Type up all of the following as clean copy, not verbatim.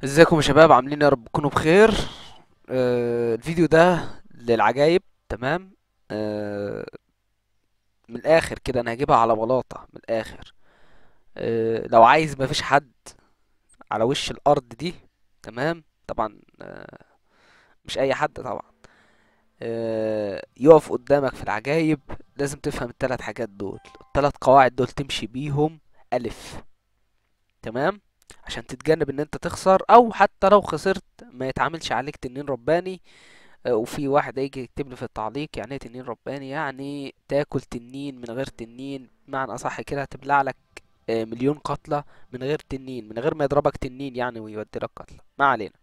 ازيكم يا شباب؟ عاملين إيه؟ يا رب تكونوا بخير. الفيديو ده للعجايب. تمام. آه من الاخر كده انا هجيبها على بلاطة من الاخر. لو عايز مفيش حد على وش الارض دي. تمام طبعا. مش اي حد طبعا. يقف قدامك في العجايب. لازم تفهم الثلاث حاجات دول، الثلاث قواعد دول تمشي بيهم. الف. تمام. عشان تتجنب ان انت تخسر، او حتى لو خسرت ما يتعاملش عليك تنين رباني. وفي واحد هيجي يكتب لي في التعليق يعني ايه تنين رباني، يعني تاكل تنين من غير تنين، بمعنى اصح كده هتبلع لك مليون قتلة من غير تنين، من غير ما يضربك تنين يعني ويودي لك قتلة. ما علينا.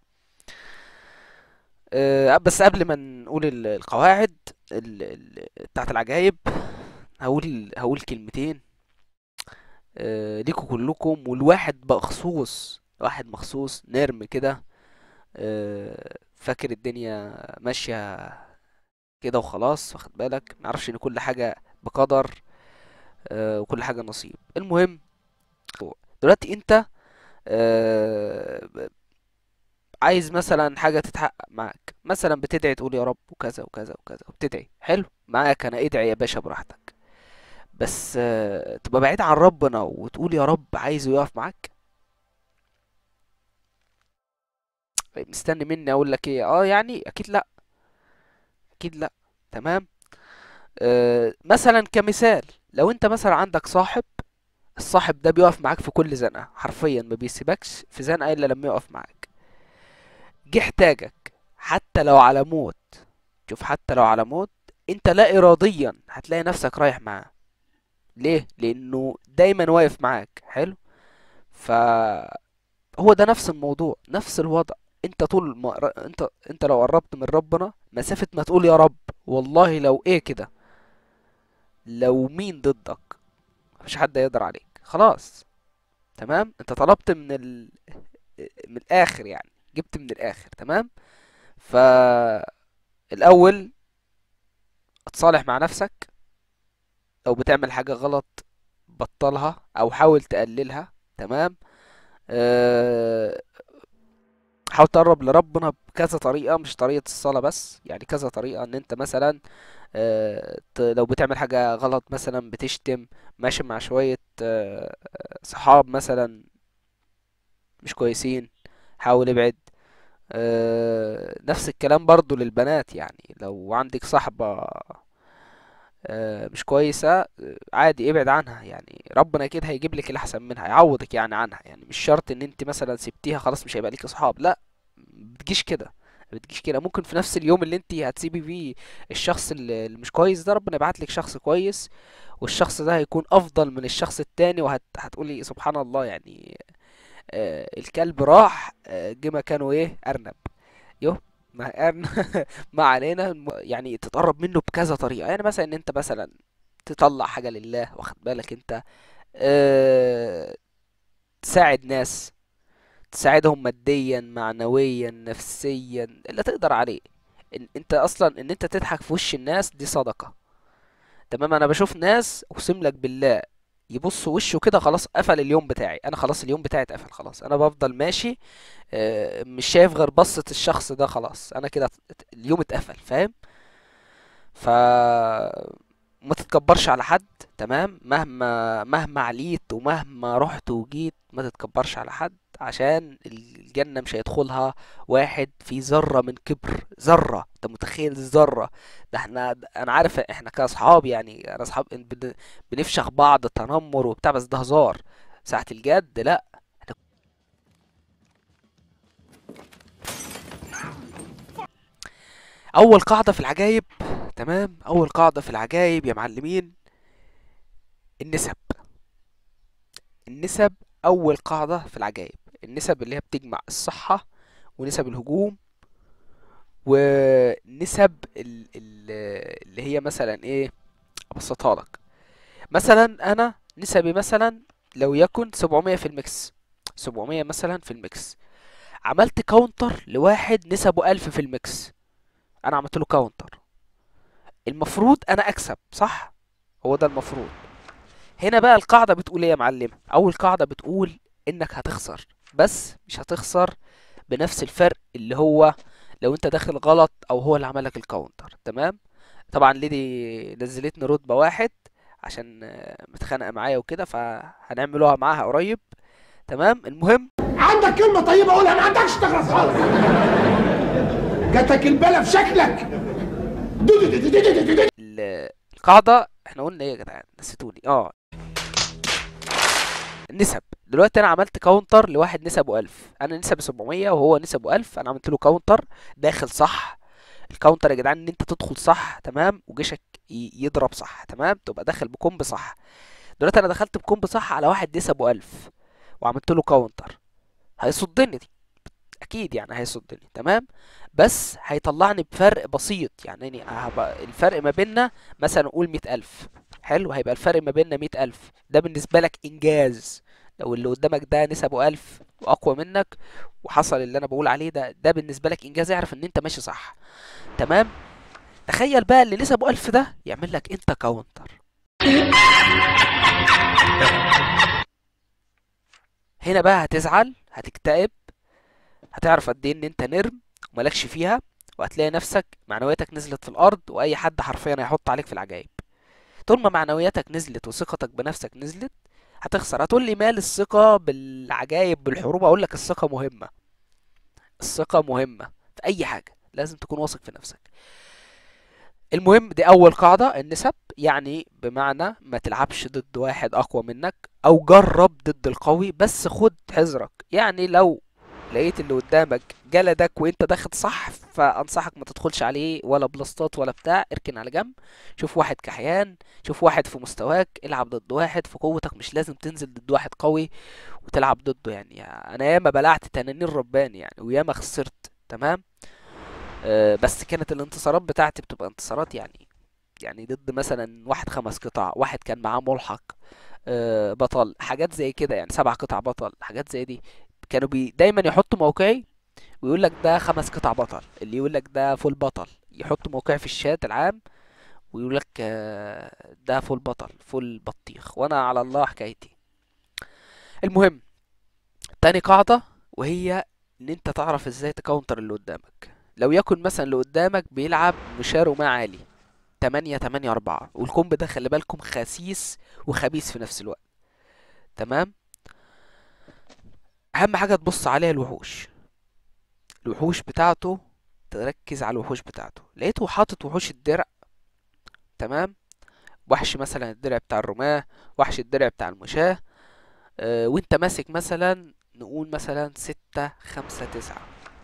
بس قبل ما نقول القواعد بتاعت العجايب، هقول كلمتين ليكوا كلكم، والواحد بخصوص، واحد مخصوص نرم كده. فاكر الدنيا ماشية كده وخلاص، واخد بالك، معرفش ان كل حاجة بقدر. وكل حاجة نصيب. المهم، دلوقتي انت آه، عايز مثلا حاجة تتحقق معاك، مثلا بتدعي تقول يا رب وكذا وكذا وكذا، وبتدعي حلو معاك، انا ادعي يا باشا براحتك. بس تبقى بعيد عن ربنا وتقول يا رب عايزه يقف معاك. مستني مني اقول لك ايه؟ يعني اكيد لا. اكيد لا. تمام. مثلا كمثال، لو انت مثلا عندك صاحب، الصاحب ده بيقف معاك في كل زنقة، حرفيا ما بيسيبكش في زنقة الا لما يقف معاك. جه احتاجك حتى لو على موت. شوف، حتى لو على موت، انت لا اراديا هتلاقي نفسك رايح معاه. ليه؟ لانه دايما واقف معاك. حلو. فهو ده نفس الموضوع، نفس الوضع. انت طول ما انت لو قربت من ربنا مسافة ما تقول يا رب، والله لو ايه كده، لو مين ضدك مفيش حد يقدر عليك خلاص. تمام. انت طلبت من الاخر، يعني جبت من الاخر. تمام. فالاول اتصالح مع نفسك. لو بتعمل حاجة غلط بطلها او حاول تقللها. تمام. أه... حاول تقرب لربنا بكذا طريقة، مش طريقة الصلاة بس، يعني كذا طريقة. ان انت مثلا لو بتعمل حاجة غلط، مثلا بتشتم، ماشي مع شوية صحاب مثلا مش كويسين، حاول ابعد. نفس الكلام برضو للبنات، يعني لو عندك صاحبة مش كويسة، عادي ابعد عنها، يعني ربنا اكيد هيجيب لك الاحسن منها، يعوضك يعني عنها. يعني مش شرط ان انت مثلا سبتيها خلاص مش هيبقى ليك اصحاب، لا. بتجيش كده. بتجيش كده. ممكن في نفس اليوم اللي انت هتسيبي فيه الشخص اللي مش كويس ده، ربنا يبعت لك شخص كويس، والشخص ده هيكون افضل من الشخص التاني، وهتقولي سبحان الله يعني. الكلب راح جه مكانه ايه؟ ارنب. يو. ما ارنب. ما علينا. يعني تتقرب منه بكذا طريقة، يعني مثلا ان انت مثلا تطلع حاجة لله، واخد بالك انت، اه تساعد ناس، تساعدهم ماديا معنويا نفسيا اللي تقدر عليه. انت اصلا ان انت تضحك في وش الناس دي صدقة. تمام. انا بشوف ناس اقسم لك بالله يبص وشه كده خلاص قفل اليوم بتاعي، انا خلاص اليوم بتاعي اتقفل خلاص، انا بفضل ماشي مش شايف غير بصة الشخص ده، خلاص انا كده اليوم اتقفل. فاهم؟ ف ما تتكبرش على حد. تمام. مهما عليت ومهما رحت وجيت، ما تتكبرش على حد، عشان الجنة مش هيدخلها واحد في ذرة من كبر. ذرة، انت متخيل؟ ذرة. ده انا عارف احنا كاصحاب، يعني انا اصحاب بنفشخ بعض تنمر وبتاع، بس ده هزار. ساعة الجد لا. اول قاعدة في العجايب. تمام. اول قاعدة في العجايب يا معلمين، النسب. النسب اول قاعدة في العجائب. النسب اللي هي بتجمع الصحة، ونسب الهجوم، ونسب اللي هي مثلا ايه. ابسطها لك. مثلا انا نسبي مثلا لو يكن 700 في الميكس، 700 مثلا في الميكس، عملت كاونتر لواحد نسبه 1000 في الميكس، انا عملت له كاونتر، المفروض انا اكسب صح؟ هو ده المفروض. هنا بقى القاعدة بتقول ايه يا معلم؟ اول قاعدة بتقول انك هتخسر، بس مش هتخسر بنفس الفرق اللي هو لو انت داخل غلط او هو اللي عمل لك الكاونتر. تمام. طبعا ليدي نزلتني رتبة واحد عشان متخانقة معايا وكده، فهنعملوها معاها قريب. تمام. المهم، عندك كلمة طيبة قولها، ما عندكش تخلص خالص. جاتك البلا في شكلك. القاعدة احنا قلنا ايه يا جدعان؟ نسيتوني. النسب. دلوقتي انا عملت كاونتر لواحد نسبه 1000، انا نسبي 700 وهو نسبه 1000، انا عملت له كاونتر داخل صح. الكاونتر يا جدعان ان انت تدخل صح، تمام، وجيشك يضرب صح، تمام، تبقى داخل بكومب صح. دلوقتي انا دخلت بكومب صح على واحد نسبه 1000 وعملت له كاونتر، هيصدني دي اكيد، يعني هيصدني، تمام، بس هيطلعني بفرق بسيط. يعني هبقى الفرق ما بيننا مثلا نقول 100000. حلو، هيبقى الفرق ما بيننا 100000، ده بالنسبة لك انجاز. لو اللي قدامك ده نسبه 1000 واقوى منك وحصل اللي انا بقول عليه ده بالنسبة لك انجاز، اعرف ان انت ماشي صح. تمام. تخيل بقى اللي نسبه 1000 ده يعمل لك انت كاونتر. هنا بقى هتزعل، هتكتئب، هتعرف قد ايه ان انت نرم وملكش فيها، وهتلاقي نفسك معنوياتك نزلت في الارض، واي حد حرفيا هيحط عليك في العجايب. طول ما معنوياتك نزلت وثقتك بنفسك نزلت هتخسر. هتقول لي مال الثقة بالعجايب بالحروب؟ اقول لك الثقة مهمة. الثقة مهمة في اي حاجة، لازم تكون واثق في نفسك. المهم، دي اول قاعدة، النسب. يعني بمعنى ما تلعبش ضد واحد اقوى منك، او جرب ضد القوي بس خد حذرك. يعني لو لقيت اللي قدامك جلدك وانت داخل صح، فانصحك ما تدخلش عليه ولا بلاستات ولا بتاع، اركن على جنب. شوف واحد كحيان، شوف واحد في مستواك، العب ضد واحد في قوتك، مش لازم تنزل ضد واحد قوي وتلعب ضده. يعني انا ياما بلعت تنانين رباني يعني، وياما خسرت، تمام. بس كانت الانتصارات بتاعتي بتبقى انتصارات يعني ضد مثلا واحد 5 قطع، واحد كان معاه ملحق بطل، حاجات زي كده، يعني 7 قطع بطل، حاجات زي دي. كانوا دايما يحطوا موقعي ويقول لك ده 5 قطع بطل، اللي يقول لك ده فول بطل يحط موقعي في الشات العام ويقول لك ده فول بطل فول بطيخ، وانا على الله حكايتي. المهم، تاني قاعدة، وهي ان انت تعرف ازاي تكونتر اللي قدامك. لو يكن مثلا اللي قدامك بيلعب مشارو ما عالي 8-8-4، والكومب ده خلي بالكم خسيس وخبيث في نفس الوقت، تمام. اهم حاجة تبص عليها الوحوش بتاعته، تركز على الوحوش بتاعته. لقيته حاطط وحوش الدرع، تمام، وحش مثلا الدرع بتاع الرماة، وحش الدرع بتاع المشاة، وانت ماسك مثلا نقول مثلا 6-5-9،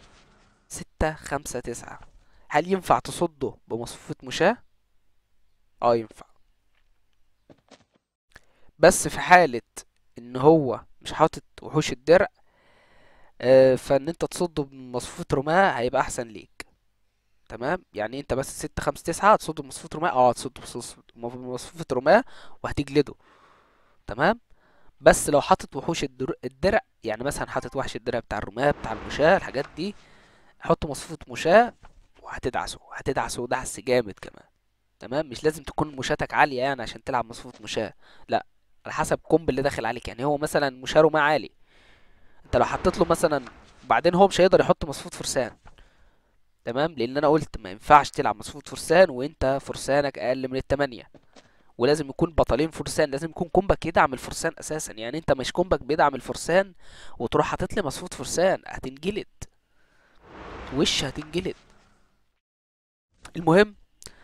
6-5-9، هل ينفع تصده بمصفوفة مشاة؟ اه ينفع، بس في حالة ان هو مش حاطط وحوش الدرع، فان انت تصده بمصفوفة رماة هيبقى احسن ليك. تمام. يعني انت بس 6-5-9 هتصده بمصفوفة رماة، هتصده بمصفوفة رماة وهتجلده، تمام. بس لو حاطط وحوش الدرع، يعني مثلا حاطط وحش الدرع بتاع الرماة بتاع المشاة الحاجات دي، حط مصفوفة مشاة هتدعسه دعس جامد كمان. تمام. مش لازم تكون مشاتك عالية يعني عشان تلعب مصفوفة مشاة، لا، على حسب كومب اللي داخل عليك. يعني هو مثلا مشاه رماة عالي، انت لو حطيت له مثلا، بعدين هو مش هيقدر يحط مصفوفة فرسان، تمام، لان انا قلت ما ينفعش تلعب مصفوفة فرسان وانت فرسانك اقل من التمانية، ولازم يكون بطلين فرسان، لازم يكون كومبك يدعم الفرسان اساسا. يعني انت مش كومبك بيدعم الفرسان وتروح حاطط لي مصفوفة فرسان، هتنجلد، هتنجلد. المهم،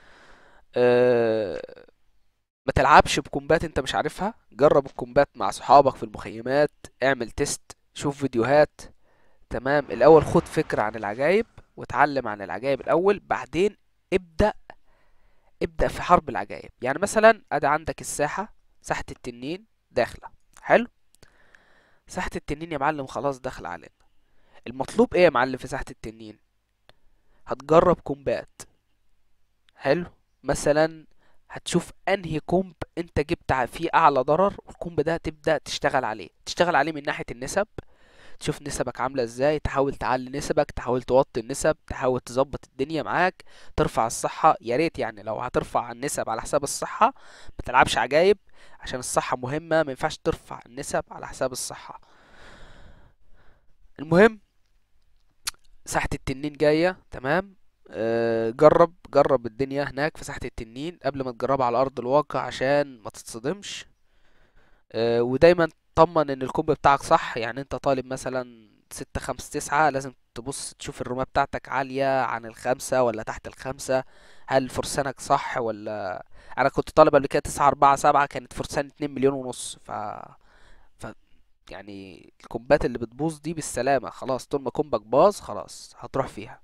آه ما تلعبش بكومبات انت مش عارفها، جرب الكومبات مع صحابك في المخيمات، اعمل تيست، شوف فيديوهات، تمام. الاول خد فكرة عن العجايب واتعلم عن العجايب الاول، بعدين ابدأ في حرب العجايب. يعني مثلا ادي عندك ساحة التنين داخلة، حلو. ساحة التنين يا معلم خلاص داخل علينا. المطلوب ايه يا معلم في ساحة التنين؟ هتجرب كومبات، حلو. مثلا هتشوف انهي كومب انت جبت فيه اعلى ضرر، والكومب ده تبدأ تشتغل عليه من ناحية النسب، تشوف نسبك عاملة ازاي، تحاول تعلي نسبك، تحاول توطي النسب، تحاول تظبط الدنيا معاك، ترفع الصحة. يا ريت يعني لو هترفع النسب على حساب الصحة ما تلعبش عجايب، عشان الصحة مهمة، ما ينفعش ترفع النسب على حساب الصحة. المهم، ساحة التنين جاية، تمام. جرب الدنيا هناك في ساحة التنين قبل ما تجربها على أرض الواقع عشان ما تتصدمش. ودايما طمن ان الكومب بتاعك صح. يعني انت طالب مثلا 6 5 9، لازم تبص تشوف الرماية بتاعتك عالية عن ال5 ولا تحت ال5. هل فرسانك صح ولا. انا كنت طالب قبل كده 9 4 7، كانت فرسان 2 مليون ونص. ف يعني الكومبات اللي بتبوظ دي بالسلامة خلاص، طول ما كومبك باظ خلاص هتروح فيها.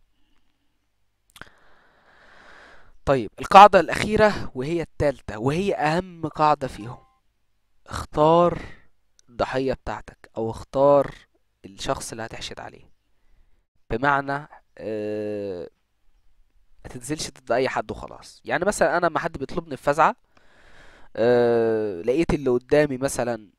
طيب القاعدة الأخيرة وهي التالتة وهي أهم قاعدة فيهم: اختار الضحية بتاعتك أو اختار الشخص اللي هتحشد عليه. بمعنى ما تنزلش ضد أي حد وخلاص. يعني مثلا أنا لما حد بيطلبني في فزعة، لقيت اللي قدامي مثلا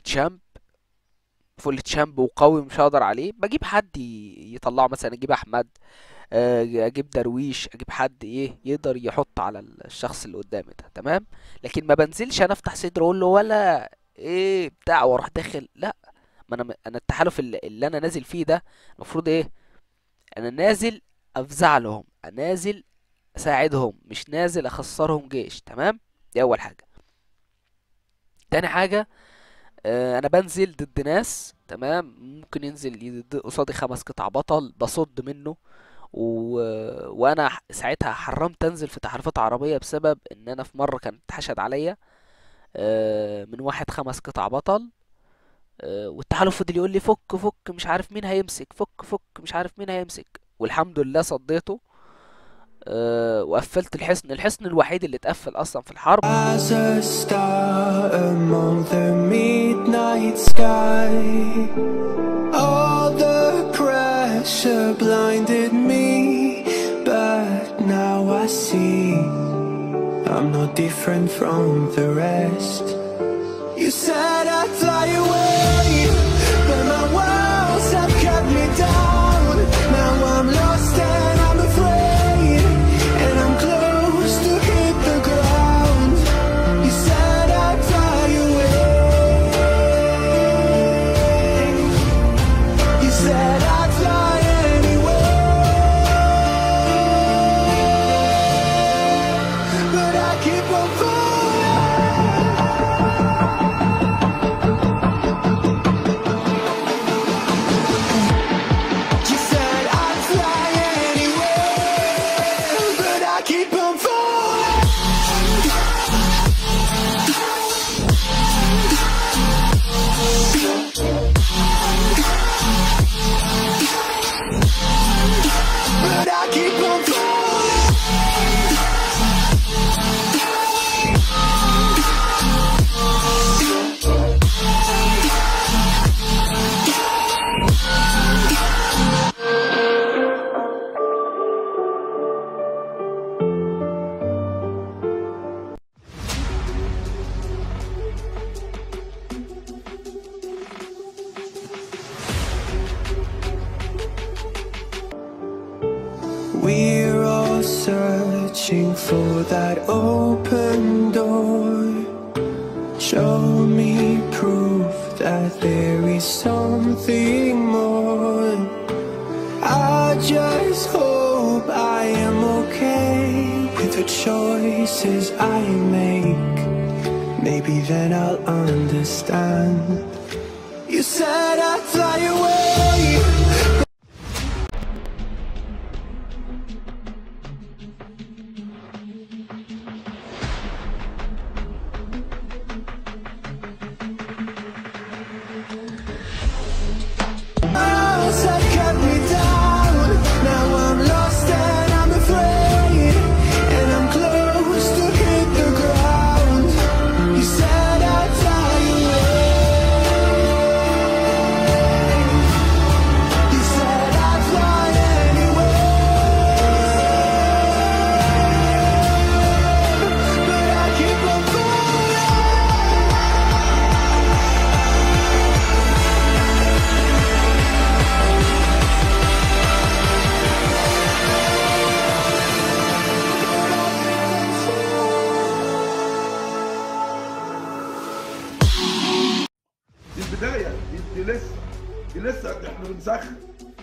فول تشامب وقوي مش هقدر عليه، بجيب حد يطلعه. مثلا اجيب احمد، اجيب درويش، اجيب حد ايه يقدر يحط على الشخص اللي قدامي ده، تمام. لكن ما بنزلش انا افتح صدر اقول له ولا ايه بتاع واروح داخل، لا. ما انا التحالف اللي انا نازل فيه ده المفروض ايه؟ انا نازل افزع لهم، نازل اساعدهم، مش نازل اخسرهم جيش، تمام. دي اول حاجه. تاني حاجه، انا بنزل ضد ناس، تمام، ممكن ينزل قصادي 5 قطع بطل بصد منه. و... وانا ساعتها حرمت انزل في تحالفات عربية بسبب ان انا في مرة كان اتحشد عليا من واحد 5 قطع بطل. والتحالف فضل يقول لي فك فك مش عارف مين هيمسك، فك فك مش عارف مين هيمسك، والحمد لله صديته. وقفلت الحصن الوحيد اللي اتقفل اصلا في الحرب. As a star among the midnight sky, all the pressure blinded me, but now I see I'm no different from the rest. You said I'd fly away, but my walls have kept me down. Now I'm lost and I'm afraid, and I'm close to hit the ground. You said I'd fly away. You said I'd fly anyway, but I keep on falling. You said I'd fly anyway, but I keep on falling. But I keep on falling. We're all searching for that open door. Show me proof that there is something more. I just hope I am okay with the choices I make. Maybe then I'll understand. You said I'd fly away. Walls have kept me down. Now I'm lost and I'm afraid, and I'm close to hit the ground. You said I'd fly away.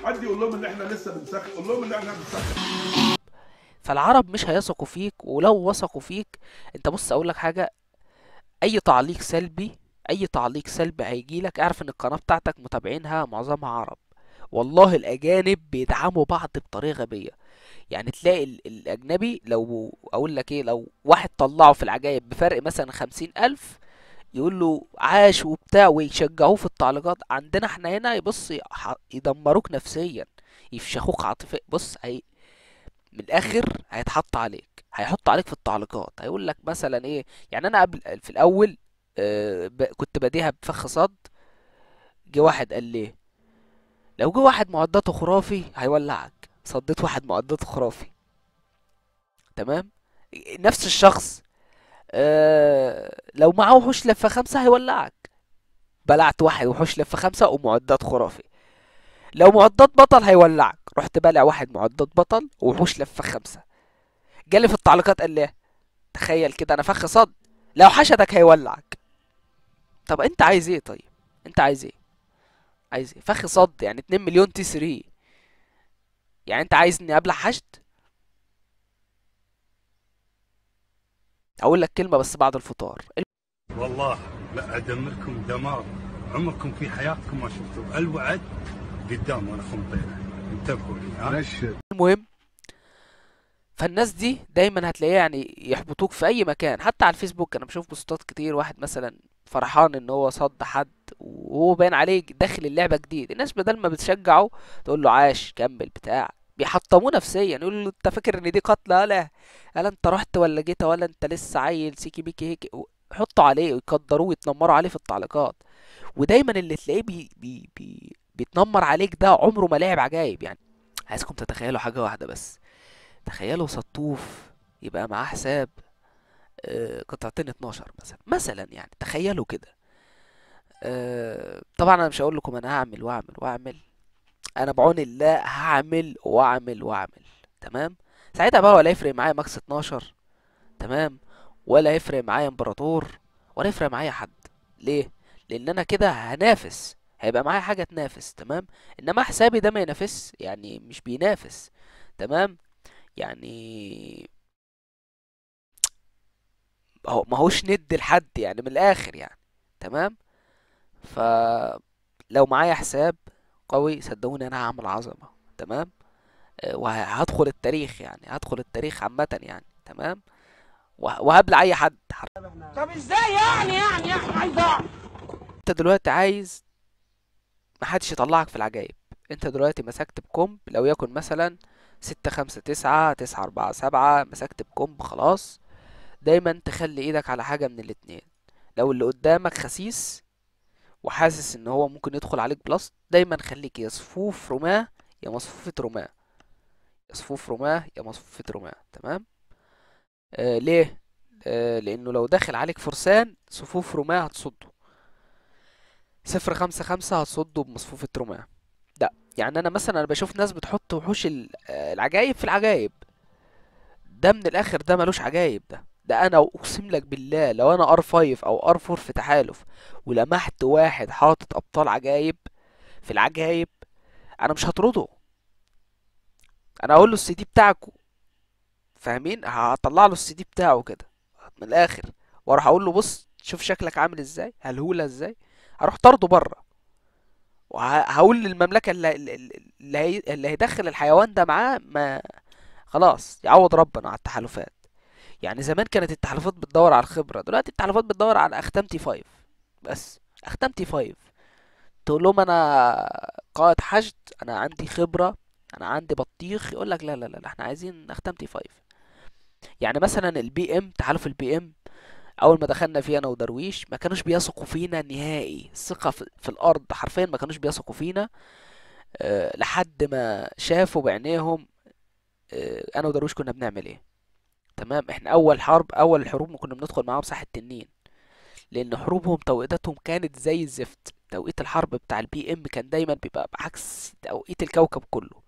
حد يقول لهم ان احنا لسه بنسخن، قول لهم ان احنا بنسخن. فالعرب مش هيثقوا فيك، ولو وثقوا فيك انت بص اقول لك حاجه، اي تعليق سلبي، اي تعليق سلبي هيجيلك اعرف ان القناه بتاعتك متابعينها معظمها عرب. والله الاجانب بيدعموا بعض بطريقه غبيه. يعني تلاقي الاجنبي لو اقول لك ايه، لو واحد طلعه في العجايب بفرق مثلا 50,000، يقول له عاش وبتاع ويشجعوه في التعليقات. عندنا احنا هنا يبص يدمروك نفسيا، يفشخوك عاطفيا. بص من الاخر هيتحط عليك، هيحط عليك في التعليقات، هيقول لك مثلا ايه. يعني انا قبل في الاول كنت بديها بفخ صد. جه واحد قال لي لو جه واحد معداته خرافي هيولعك، صديت واحد معداته خرافي، تمام. نفس الشخص لو معاه وحوش لفة خمسة هيولعك، بلعت واحد وحوش لفة خمسة ومعدات خرافي. لو معدات بطل هيولعك، رحت بلع واحد معدات بطل ووحوش لفة خمسة. جالي في التعليقات قال لي تخيل كده انا فخ صد، لو حشدك هيولعك. طب انت عايز ايه؟ طيب انت عايز ايه؟ عايز ايه؟ فخ صد يعني 2 مليون تي 3، يعني انت عايزني ابلع حشد؟ اقول لك كلمة بس بعد الفطار. والله لا ادمركم دمار عمركم في حياتكم ما شفتوا. الوعد قدام وانا خنطيره، انتبهوا لي. ها المهم، فالناس دي دايما هتلاقيها يعني يحبطوك في اي مكان، حتى على الفيسبوك انا بشوف بوستات كتير، واحد مثلا فرحان ان هو صد حد وهو باين عليه داخل اللعبة جديد، الناس بدل ما بتشجعه تقول له عاش كمل بتاع، بيحطموه نفسيا، يقول له انت فاكر ان دي قتلة؟ لا انت رحت ولا جيت ولا انت لسه عيل سيكي بيكي هيك. يحطوا عليه ويقدروه ويتنمروا عليه في التعليقات. ودايما اللي تلاقيه بيتنمر عليك ده عمره ما لعب عجايب. يعني عايزكم تتخيلوا حاجة واحدة بس، تخيلوا سطوف يبقى معاه حساب قطعتين 12 مثلا يعني تخيلوا كده. طبعا انا مش هقول لكم انا هعمل واعمل، انا بعون الله هعمل واعمل. تمام. ساعتها بقى ولا يفرق معايا ماكس 12، تمام، ولا يفرق معايا امبراطور، ولا يفرق معايا حد. ليه؟ لان انا كده هنافس، هيبقى معايا حاجه تنافس، تمام. انما حسابي ده ما ينافس، يعني مش بينافس، تمام. يعني هو ماهوش ند لحد يعني، من الاخر يعني، تمام. فلو معايا حساب قوي صدقوني انا هعمل عظمه، تمام. وهدخل التاريخ، يعني هدخل التاريخ عامه يعني، تمام. وهبلع اي حد. طب ازاي يعني عايز اعرف. انت دلوقتي عايز محدش يطلعك في العجايب. انت دلوقتي مسكت بكومب لو يكن مثلا 6 5 9 9 4 7، مسكت بكومب خلاص. دايما تخلي ايدك على حاجة من الاتنين. لو اللي قدامك خسيس وحاسس ان هو ممكن يدخل عليك بلس، دايما خليك يا صفوف رماة يا مصفوفة رماة، يا صفوف رماة يا مصفوفة رماة، تمام. ليه؟ لانه لو داخل عليك فرسان صفوف رماة هتصده، 0 5 5 هتصده بمصفوفة رماة. ده يعني انا مثلا انا بشوف ناس بتحط وحوش العجايب في العجايب، ده من الاخر ده ملوش عجايب. ده انا اقسم لك بالله لو انا ار 5 او ار 4 في تحالف ولمحت واحد حاطط ابطال عجايب في العجايب، انا مش هطرده، انا اقول له السي دي بتاعكو، فاهمين؟ هطلع له السي دي بتاعه كده من الاخر، واروح اقول له بص شوف شكلك عامل ازاي، هلهوله ازاي، هروح طرده بره. وهقول للمملكه اللي هيدخل الحيوان ده معاه ما خلاص يعوض ربنا على التحالفات. يعني زمان كانت التحالفات بتدور على الخبرة، دلوقتي التحالفات بتدور على أختام تي 5 بس. أختام تي 5 تقول لهم أنا قائد حشد، أنا عندي خبرة، أنا عندي بطيخ، يقول لك لا لا لا احنا عايزين أختام تي 5. يعني مثلا البي ام، تحالف البي ام، أول ما دخلنا فيه أنا ودرويش ما كانوش بيثقوا فينا نهائي، الثقة في الأرض حرفيا ما كانوش بيثقوا فينا. لحد ما شافوا بعينيهم أنا ودرويش كنا بنعمل إيه، تمام. احنا اول الحروب ما كنا بندخل معاهم ساحة التنين، لان حروبهم توقيتاتهم كانت زي الزفت. توقيت الحرب بتاع البي ام كان دايما بيبقى بعكس توقيت الكوكب كله،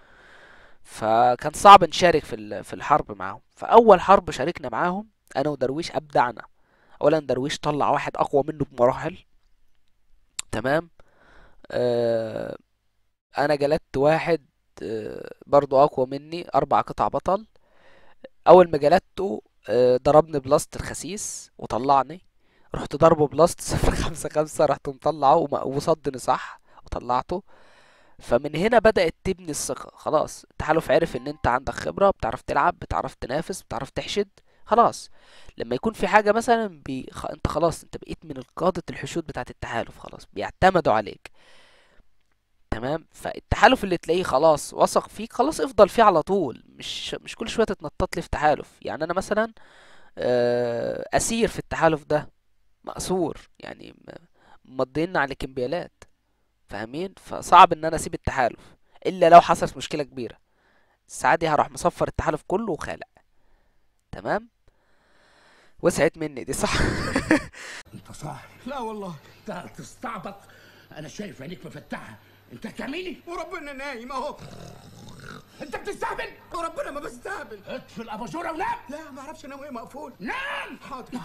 فكان صعب نشارك في الحرب معاهم. فاول حرب شاركنا معاهم انا ودرويش ابدعنا. اولا درويش طلع واحد اقوى منه بمراحل، تمام. انا جلدت واحد برضو اقوى مني 4 قطع بطل. اول ما جلدته ضربني بلاست الخسيس وطلعني، رحت ضربه بلاست 0.55، رحت مطلعه وصدني صح وطلعته. فمن هنا بدأت تبني الثقة. خلاص التحالف عرف ان انت عندك خبرة، بتعرف تلعب، بتعرف تنافس، بتعرف تحشد. خلاص لما يكون في حاجة مثلا انت خلاص انت بقيت من قادة الحشود بتاعة التحالف، خلاص بيعتمدوا عليك. تمام. فالتحالف اللي تلاقيه خلاص وثق فيك، خلاص افضل فيه على طول، مش كل شوية تتنطط لي في تحالف. يعني انا مثلا اسير في التحالف ده، مأسور يعني، مضينا على كمبيالات، فاهمين؟ فصعب ان انا اسيب التحالف الا لو حصلت مشكلة كبيرة. الساعة دي هروح مصفر التحالف كله وخالع. تمام. وسعت مني دي صح؟ انت صاحي؟ لا والله انت هتستعبط. انا شايف عينيك مفتحه، انت هتعملي وربنا نايم اهو. انت بتستهبل وربنا ما بستهبل. اطفي الاباجوره ونام. لا ما اعرفش انام وهي مقفول. نام. حاضر.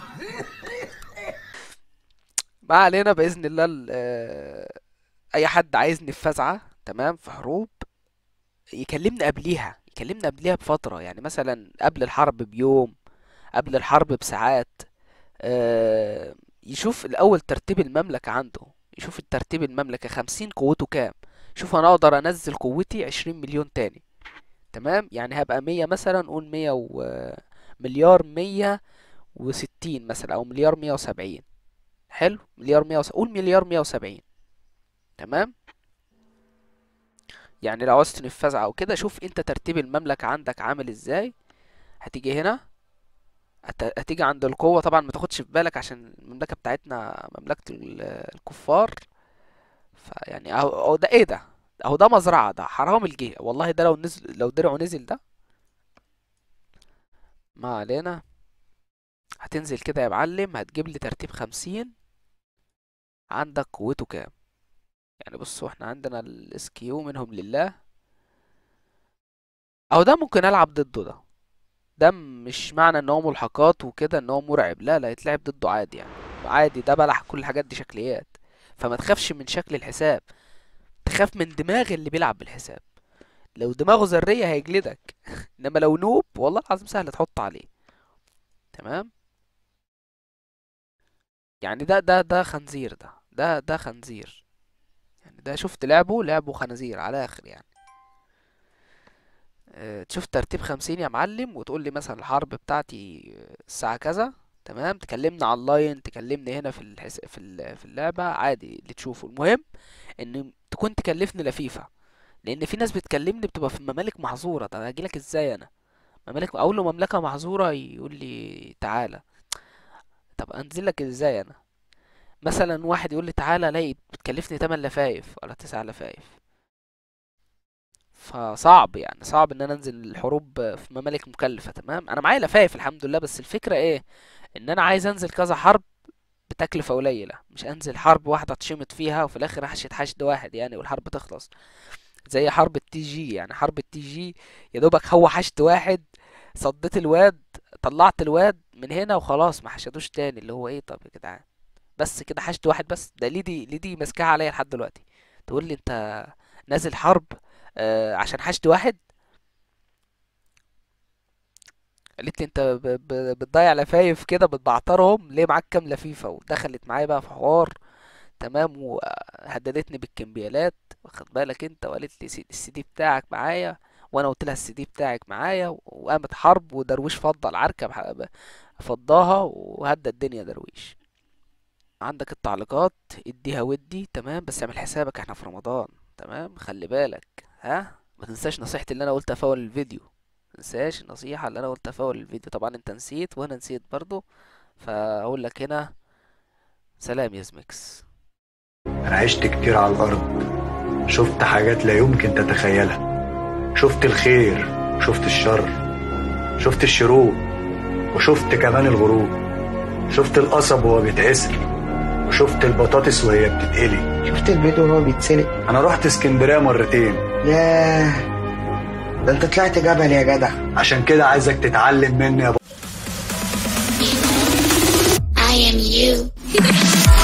ما علينا. باذن الله اي حد عايزني في فزعة تمام في حروب يكلمني قبليها بفترة، يعني مثلا قبل الحرب بيوم، قبل الحرب بساعات. يشوف الأول ترتيب المملكة عنده، يشوف الترتيب المملكة 50 قوته كام. شوف أنا أقدر أنزل قوتي 20 مليون تاني. تمام. يعني هبقى 100 مثلا، قول 100 مليار 160 مثلا، أو مليار 170. حلو. قول مليار 170. تمام. يعني لو عاوز تنفذ او كده، شوف انت ترتيب المملكة عندك عامل ازاي. هتيجي هنا، هتيجي عند القوة. طبعا ما تاخدش في بالك عشان المملكة بتاعتنا مملكة الكفار. فيعني اهو ده ايه ده؟ اهو ده مزرعة، ده حرام الجه والله. ده لو درعه نزل ده، ما علينا. هتنزل كده يا معلم، هتجيب لي ترتيب 50 عندك قوته كام. يعني بصوا احنا عندنا الاس كيو منهم لله، او ده ممكن العب ضده. ده مش معنى ان هو ملحقات وكده ان هو مرعب، لا لا، يتلعب ضده عادي يعني. عادي، ده بلح. كل الحاجات دي شكليات. فما تخافش من شكل الحساب، تخاف من دماغ اللي بيلعب بالحساب. لو دماغه ذرية هيجلدك. انما لو نوب والله العظيم سهل تحط عليه. تمام. يعني ده خنزير. ده خنزير. يعني ده شفت لعبه خنازير على اخر يعني. تشوف ترتيب 50 يا معلم، وتقول لي مثلا الحرب بتاعتي الساعة كذا. تمام. تكلمنا على اللاين، تكلمني هنا في اللعبة عادي اللي تشوفه. المهم ان تكون تكلفني لفيفا، لان في ناس بتكلمني بتبقى في ممالك محظورة. طب اجيلك ازاي انا؟ اقول له مملكة محظورة يقول لي تعالى. طب انزل لك ازاي انا؟ مثلا واحد يقول لي تعالى، الاقي بتكلفني 8 لفايف ولا 9 لفايف. فصعب يعني، صعب ان انا انزل الحروب في ممالك مكلفة. تمام. انا معايا لفايف الحمد لله، بس الفكرة ايه؟ ان انا عايز انزل كذا حرب بتكلفة قليلة، مش انزل حرب واحدة اتشمط فيها وفي الاخر حشد واحد يعني والحرب تخلص. زي حرب التي جي. يعني حرب التي جي يا دوبك هو حشد واحد، صديت الواد، طلعت الواد من هنا وخلاص، ما حشدوش تاني. اللي هو ايه؟ طب يا جدعان بس كده حشد واحد بس؟ ده ليه دي ماسكاها عليا لحد دلوقتي؟ تقول لي انت نازل حرب عشان حشد واحد؟ قالت لي انت بتضيع لفايف كده، بتبعترهم ليه؟ معاك كام لفيفه؟ ودخلت معايا بقى في حوار. تمام. وهددتني بالكمبيالات، واخد بالك انت؟ وقالت لي السي دي بتاعك معايا، وانا قلت لها السي دي بتاعك معايا. وقامت حرب، ودرويش فضى العركه فضاها وهدى الدنيا درويش. عندك التعليقات اديها ودي. تمام. بس اعمل حسابك احنا في رمضان. تمام. خلي بالك. ها، ما تنساش نصيحتي اللي انا قلتها في اول الفيديو. تنساش النصيحة اللي انا قلتها في اول الفيديو. طبعا انت نسيت وانا نسيت برضو، فاقول لك هنا سلام يا زميكس. أنا عشت كتير على الأرض، شفت حاجات لا يمكن تتخيلها. شفت الخير، شفت الشر، شفت الشروق، وشفت كمان الغروب. شفت القصب وهو بيتعسر، وشفت البطاطس وهي بتتقلي. شفت البيض وهو بيتسلق. أنا رحت اسكندرية مرتين. ياه، ده انت طلعت جبل يا جدع. عشان كده عايزك تتعلم مني يا I am you.